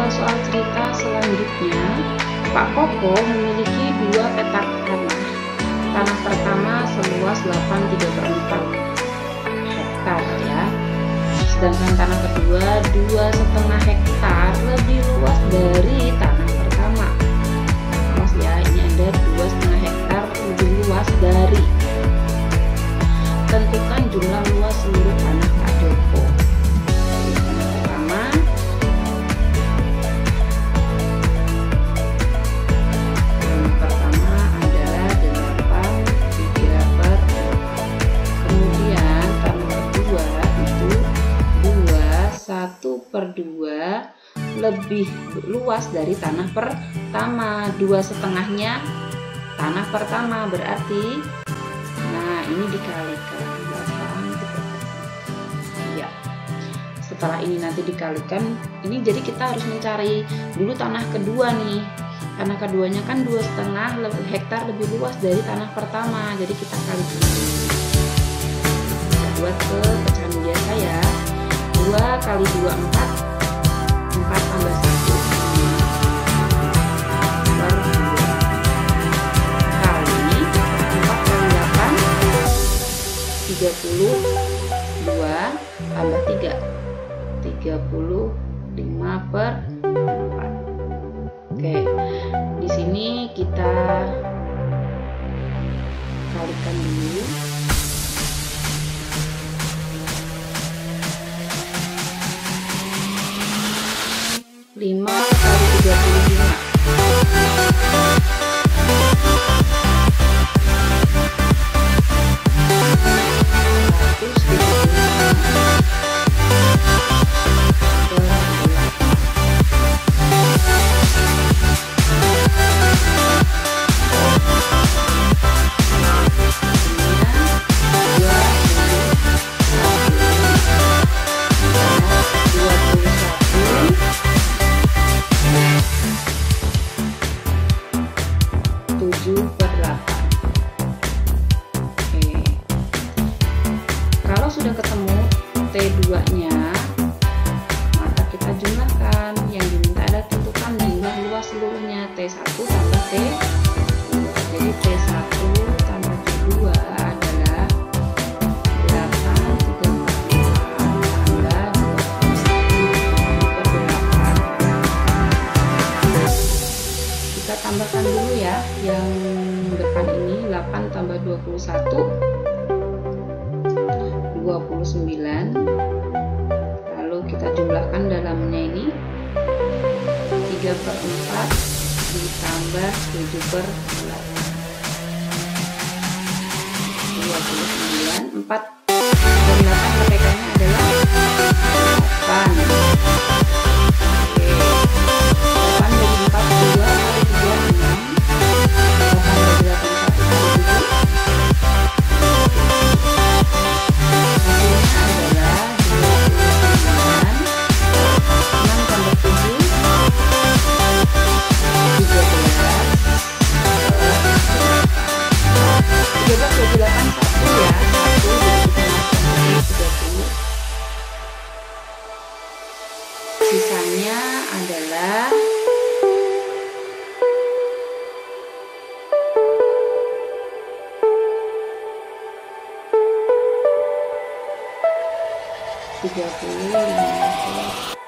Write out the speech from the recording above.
soal cerita selanjutnya, Pak Koko memiliki 2 petak tanah. Tanah pertama seluas 8,3/4 hektar ya. Sedangkan tanah kedua 2,5 hektar, lebih luas dari tanah pertama. Awas ya, ini ada 2,5 hektar lebih luas dari. Tentukan jumlah luas seluruh tanah Pak Joko. Lebih luas dari tanah pertama. 2,5-nya tanah pertama, berarti nah ini dikalikan 8 ya. Setelah ini nanti dikalikan ini, jadi kita harus mencari dulu tanah kedua nih. Tanah keduanya kan 2,5 hektar lebih luas dari tanah pertama, jadi kita kali dulu. Kita buat ke pecahan biasa ya. 2 kali 2 4, 4 tambah 1 per 2 kali 4 kali 8 32 tambah 3 35/4. Oke, di sini kita kalikan dulu. 5 kali 35 sudah ketemu T2-nya, maka kita jumlahkan. Yang diminta ada tentukan jumlah luas seluruhnya T1 tambah T2. Jadi T1 tambah T2 adalah 8,3 tambah 21/8. Kita tambahkan dulu ya, yang depan ini 8 tambah 21 29, lalu kita jumlahkan dalamnya ini 3/4 ditambah 7/8, 29. 4 dan 8 PPK-nya adalah 8. Oke, 8 dari 4 2 kali 3 6, 8 dari 8 sisanya adalah 30.